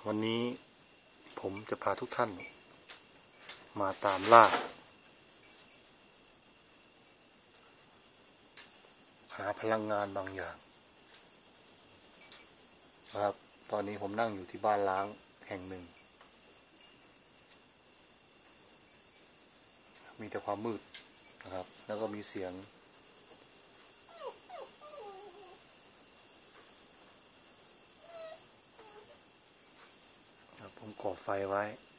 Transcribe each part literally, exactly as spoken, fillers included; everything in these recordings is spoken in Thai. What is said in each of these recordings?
วันนี้ผมจะพาทุกท่านมาตามล่าหาพลังงานบางอย่างนะครับตอนนี้ผมนั่งอยู่ที่บ้านล้างแห่งหนึ่งมีแต่ความมืดนะครับแล้วก็มีเสียงผมก่อไฟไว้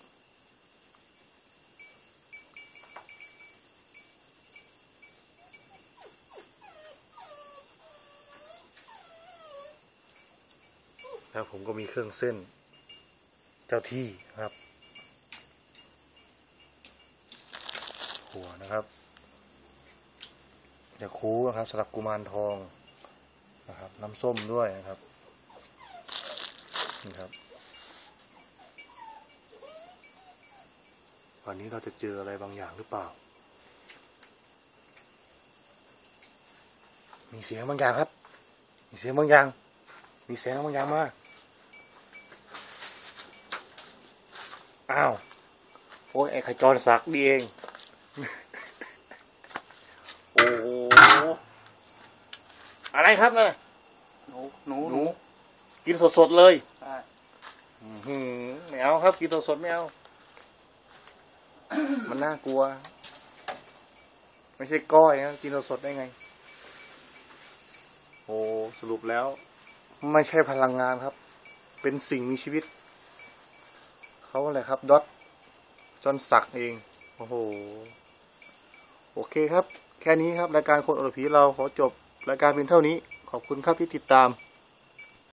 แล้วผมก็มีเครื่องเส้นเจ้าที่ครับหัวนะครับจะคูนะครับสำหรับกุมารทองนะครับน้ำส้มด้วยนะครับนี่ครับวันนี้เราจะเจออะไรบางอย่างหรือเปล่ามีเสียงบางอย่างครับมีเสียงบางอย่างมีเสียงบางอย่างมาอ้าวโอ้ยไอ้ขจรศักดิ์ดีเองโอ้โหอะไรครับเนี่ยหนูหนูหนูกินสดๆเลยอืมไม่เอาครับกินสดๆไม่เอามันน่ากลัวไม่ใช่ก้อยนะกินสดๆได้ไงโอ้สรุปแล้วไม่ใช่พลังงานครับเป็นสิ่งมีชีวิตเขาอะไรครับดอทจนสักเองโอ้โหโอเคครับแค่นี้ครับรายการคนอรผีเราขอจบรายการเพียงเท่านี้ขอบคุณครับที่ติดตาม